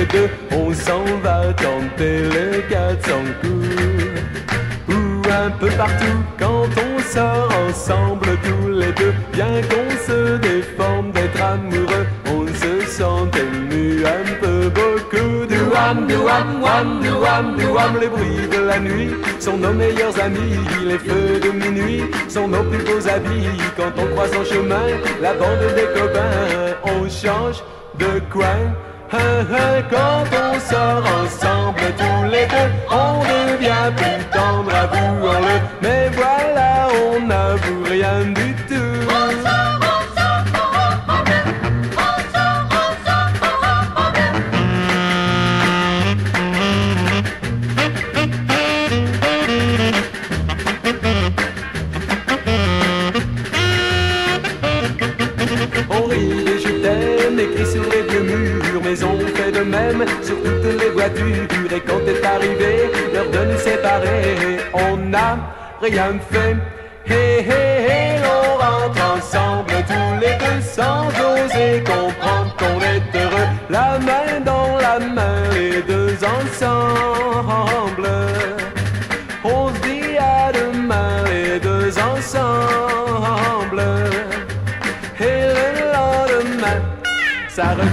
deux, on s'en va tenter les 400 coups. Ou un peu partout, quand on sort ensemble tous les deux, bien qu'on se déforme d'être amoureux, on se sent ému un peu beaucoup. Douam, douam, wam, douam, douam, les bruits de la nuit sont nos meilleurs amis, les feux de minuit sont nos plus beaux habits. Quand on croise en chemin la bande des copains, on change de coin. Quand on sort ensemble tous les deux, on devient plus tendre, avouons-le. Mais voilà, on n'avoue rien du tout. On rit et je t'aime, écrit sur les vieux murs, mais on fait de même sur toutes les voitures. Et quand est arrivé l'heure de nous séparer, on n'a rien fait. Hé hé hé, on rentre ensemble tous les deux sans oser comprendre qu'on est heureux, la main dans la main, les deux ensemble. On se dit à demain, les deux ensemble. Et le lendemain, ça revient.